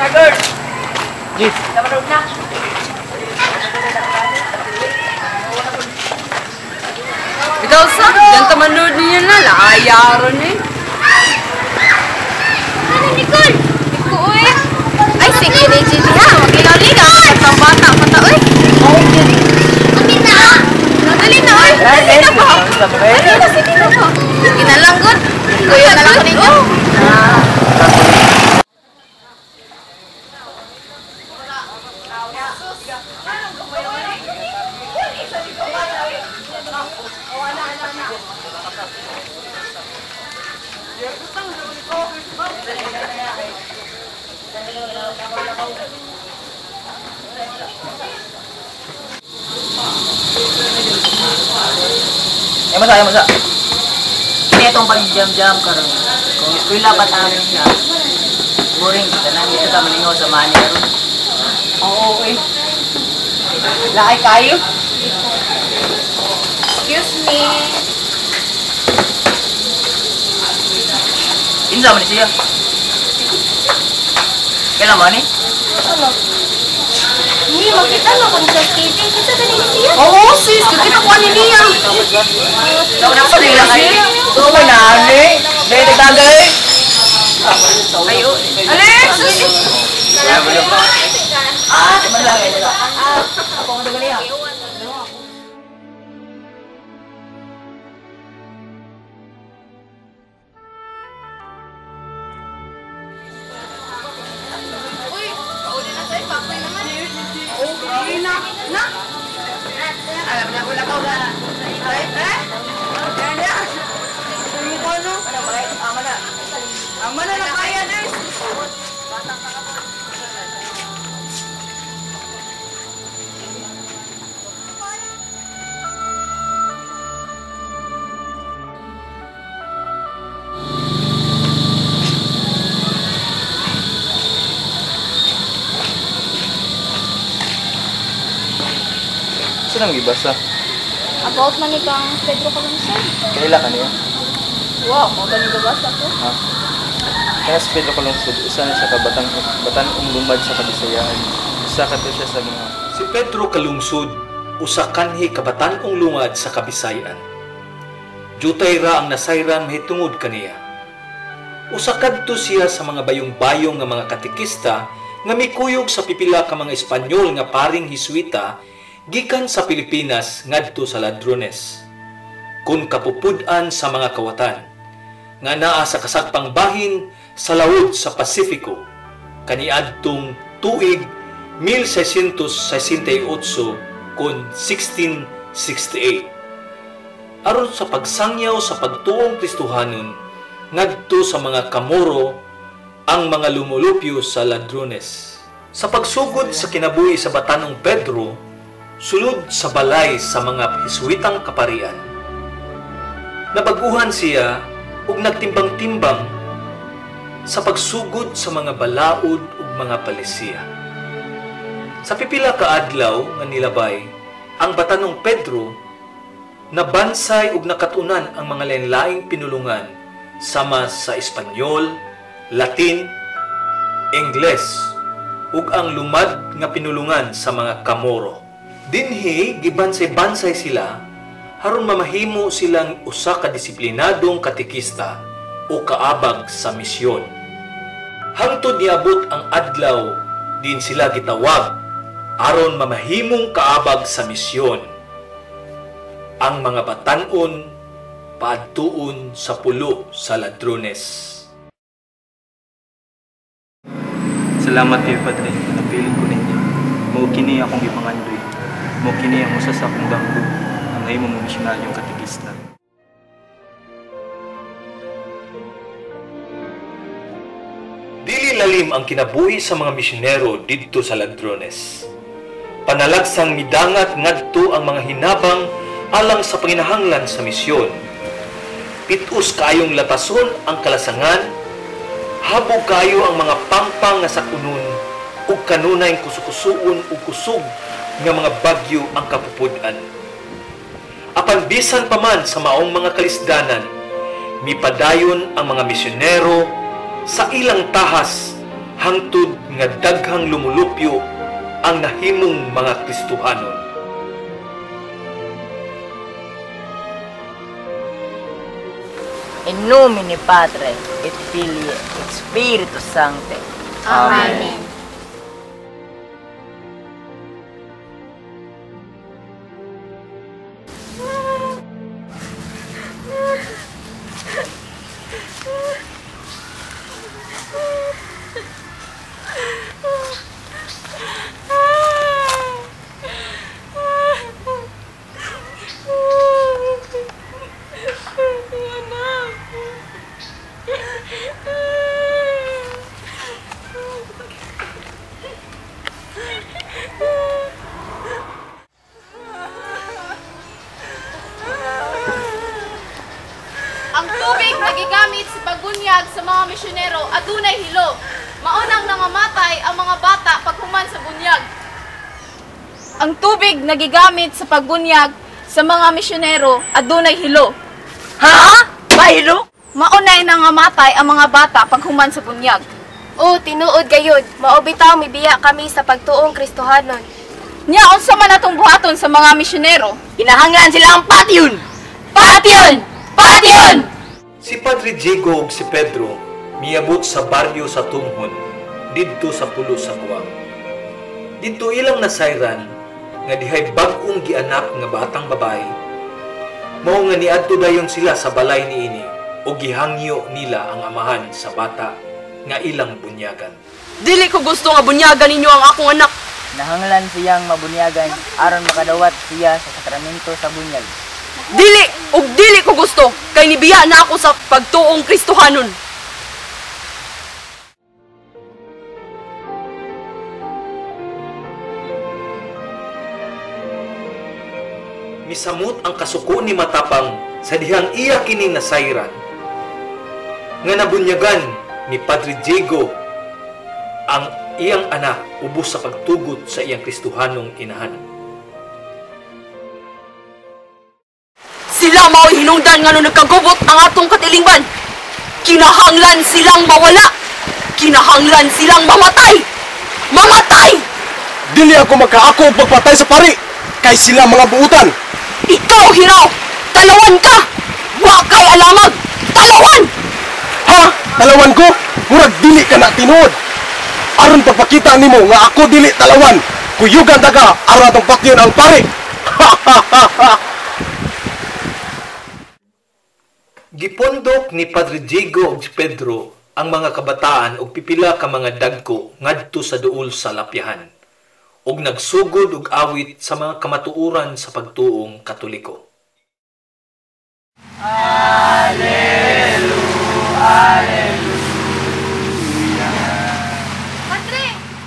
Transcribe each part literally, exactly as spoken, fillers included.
Ji. Ikaw sa, ganito manood niya na, laayaron eh. Ano, Nicole? Iko, eh. Ay, sige, Reggie, ha. Magilaw-ligaw. Pagpang bata pa ta, eh. Amin na. Dali na, eh. Dali na po. Dali na, sige na po. Sige na lang, good. Kuya na lang ko ninyo. Eh, masa, eh, masa. Ini itong pag-jam-jam karon. Kung eskwela pa tayo siya, boring kita na dito sa malingaw sa mani karon. Oo, eh. Lakay kayo. Excuse me. Insa man siya? Kailan man ni? Hindi, makita mo kung sa skating. Kita galing siya. Oo, sis. Kita ko ani niya. Nasa nila siya? Oo, may nani. May nagtagay. Ayo. Alex! Ah, man lang ito. Ako mo dagali ha. Uy, pauli na sa'yo. Papoy naman. Okay na. Na. Alam na, wala ka wala. Right, eh? Yan na. Sino ko, no? Ama na. Ama na na kaya, nurse. Saan ang ibasa? About man ikang Pedro Calungsod. Kaila ka niya? Wow, kung ganito basta ko. Ha? Kaya sa Pedro Calungsod, isa na siya ka batang, batang umlumad sa Kabisayaan. Isa ka to siya sa mga... Si Pedro Calungsod, usa kanhi kabatan-ong lungad sa Kabisayan. Jutay ra ang nasayran mahitungod kaniya. Usa kadto siya sa mga bayong-bayong nga mga katikista nga mikuyog sa pipila ka mga Espanyol nga paring Hiswita gikan sa Pilipinas ngadto sa Ladrones. Kun kapupud-an sa mga kawatan nga naa sa kasagpang bahin sa lawod sa Pasifiko kaniadtong tuig mil seiscientos sesenta y ocho kun sixteen sixty-eight. Aron sa pagsangyaw sa pagtuong Kristohanon ngadto sa mga Kamoro ang mga lumulupyo sa Ladrones. Sa pagsugod sa kinabuhi sa Batanong Pedro, sulod sa balay sa mga Hiswitang kaparian. Nabaguhan siya ug nagtimbang-timbang sa pagsugod sa mga balaod ug mga palisiya. Sa pipila ka adlaw nga nilabay, ang Batanong Pedro nabansay ug nakatunan ang mga lain-laing pinulungan sama sa Espanyol, Latin, Ingles ug ang lumad nga pinulungan sa mga Kamoro. Dinhi gibansay-bansay sila aron mamahimo silang usa ka disiplinadong katikista o kaabag sa misyon. Hangtod niabot ang adlaw din sila gitawag aron mamahimong kaabag sa misyon. Ang mga batan-on paadtuon sa pulo sa Ladrones. Salamat kayo, Padre. Napiling ko ninyo. Mao kini akong ipangandoy. Mao kini ang usa sa akong danggo ang nahimong misyonaryong katikista. Dili lalim ang kinabuhi sa mga misyonero didto sa Ladrones. Panalagsang midangat ngadto ang mga hinabang alang sa panginahanglan sa misyon. Pitus kayong latason ang kalasangan, habog kayo ang mga pangpang nga sakunon ug kanunay kusukusuon ug kusog nga mga bagyo ang kapupud-an. Apan bisan pa man sa maong mga kalisdanan, mipadayon ang mga misyonero sa ilang tahas hangtod nga daghang lumulupyo ang nahimong mga Kristohanon. In nomine Patri et Filii et Spiritus Sancti. Amen. Ang tubig nagigamit sa pagbunyag sa mga misyonero adunay hilo. Maunang nangamatay ang mga bata paghuman sa bunyag. Ang tubig nagigamit sa pagbunyag sa mga misyonero adunay hilo. Ha? Mahilo? Maunay nangamatay ang mga bata paghuman sa bunyag. O, tinuod gayud, maobitaw mibiya kami sa pagtuong Kristohanon. Nya unsa man atong buhaton sa mga misyonero? Kinahanglan sila ang patyon! Patyon! Patyon! Si Padre Diego ug si Pedro miabot sa baryo sa Tunghon, didto sa pulo sa Guam. Didto ilang nasayran nga dihay bag-ong gianak nga batang babae. Mao nga niadto dayon sila sa balay niini o gihangyo nila ang amahan sa bata nga ilang bunyagan. Dili ko gusto nga bunyagan ninyo ang akong anak. Nahanglan siyang mabunyagan aron makadawat siya sa sakramento sa bunyag. Dili ug dili ko gusto kay nibiya na ako sa pagtuong Kristohanon. Misamot ang kasuko ni Matapang sa dihang iya kining nasayran nga nabunyagan ni Padre Diego ang iyang anak ubos sa pagtugot sa iyang Kristohanong inahan. Sila mao hinungdan nga nung nagkagubot ang atong katilingban. Kinahanglan silang mawala. Kinahanglan silang mamatay. Mamatay! Dili ako magkaako pagpatay sa pari kay sila mga buutan. Ikaw, Hiraw! Talawan ka! Wa kay alamag! Talawan! Ha? Talawan ko? Murag dili ka na tinuod. Aron pagpakita nimo nga ako dili talawan. Kuyugan daga aron atong patyon ang pari. Gipondok ni Padre Diego ug si Pedro ang mga kabataan ug pipila ka mga dagko ngadto sa duol sa lapyahan ug nagsugod og awit sa mga kamatuoran sa pagtuong Katoliko. Padre!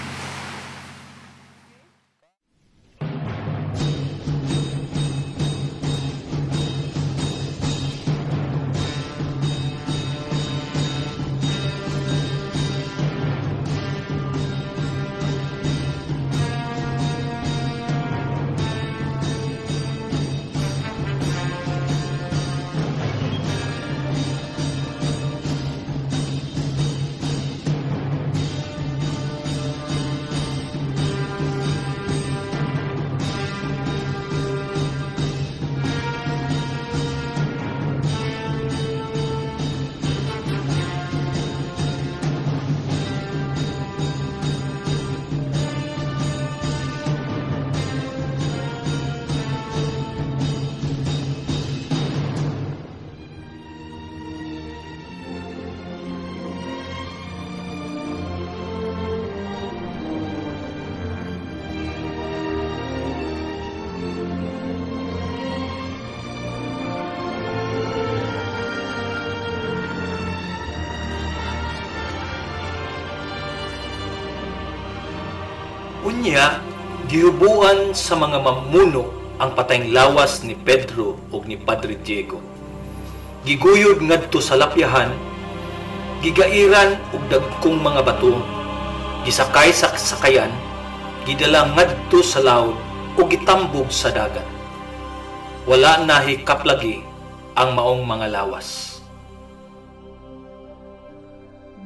Unya, gihubuan sa mga mamuno ang patayng lawas ni Pedro ug ni Padre Diego. Giguyod ngadto sa lapyahan, gigairan og dagkong mga bato, gisakay sa sakayan, gidala ngadto sa laod o gitambog sa dagat. Wala na hikaplagi ang maong mga lawas.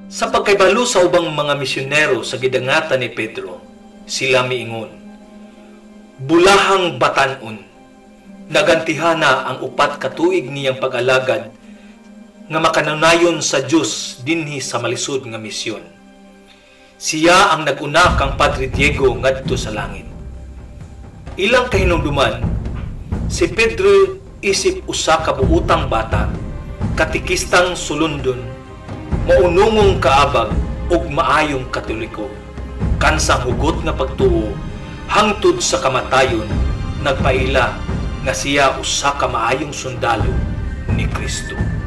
Sa pagkaibalo sa ubang mga misyonero sa gidangatan ni Pedro, sila miingon, bulahang batanon, nagantihana ang upat katuig niyang pag-alagad nga makanunayon sa Diyos dinhi sa malisod nga misyon. Siya ang naguna kang Padre Diego ngadto sa langit. Ilang kahinumduman, si Pedro isip usa ka buutang bata, katikistang sulundon, maunungong kaabag ug maayong katoliko, kansang hugot nga pagtuo hangtod sa kamatayon, nagpaila nga siya usa ka maayong sundalo ni Kristo.